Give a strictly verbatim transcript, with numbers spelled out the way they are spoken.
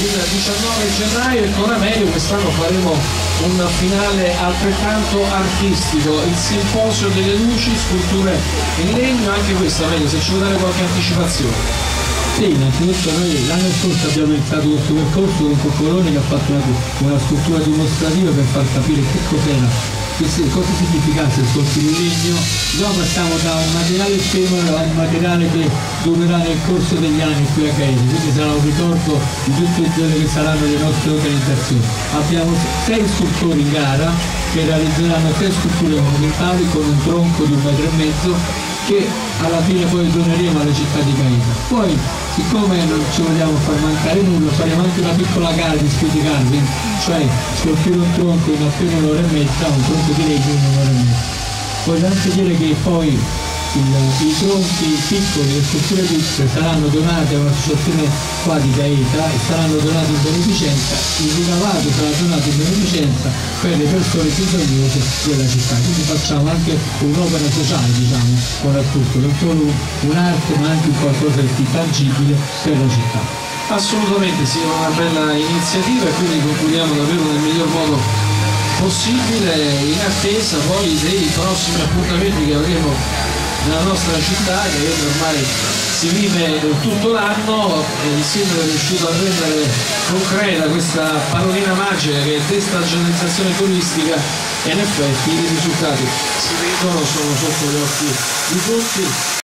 il diciannove gennaio e con Amelio quest'anno faremo un finale altrettanto artistico, il simposio delle luci, sculture in legno. Anche questo, Amelio, se ci vuoi dare qualche anticipazione. Sì, innanzitutto noi l'anno scorso abbiamo iniziato questo percorso con Coccoloni che ha fatto una, una scultura dimostrativa per far capire che cos'era, cosa significasse scolpire in legno. Noi passiamo da un materiale effimero a un materiale che durerà nel corso degli anni qui a Gaeta, quindi sarà un ricordo di tutte quelle che saranno le nostre organizzazioni. Abbiamo sei scultori in gara che realizzeranno sei sculture monumentali con un tronco di un metro e mezzo che alla fine poi doneremo alla città di Gaeta. Poi, siccome non ci vogliamo far mancare nulla, faremo anche una piccola gara di speed carving, cioè scolpire un tronco in appena un'ora e mezza, un tronco di legno in un'ora e mezza. Voglio anche dire che poi il, i tronchi piccoli, le sculture piccole saranno donate a un'associazione qua di Gaeta e saranno donate in beneficenza, il ricavato sarà donato in beneficenza per le persone bisognose della città. Quindi facciamo anche un'opera sociale, diciamo, con il tutto, non solo un'arte ma anche qualcosa di tangibile per la città. Assolutamente sì, una bella iniziativa e quindi concludiamo davvero nel miglior modo possibile, in attesa poi dei prossimi appuntamenti che avremo nella nostra città, che ormai si vive tutto l'anno. Il sindaco è riuscito a rendere concreta questa parolina magica che è destagionalizzazione turistica e in effetti i risultati si vedono, sono sotto gli occhi di tutti.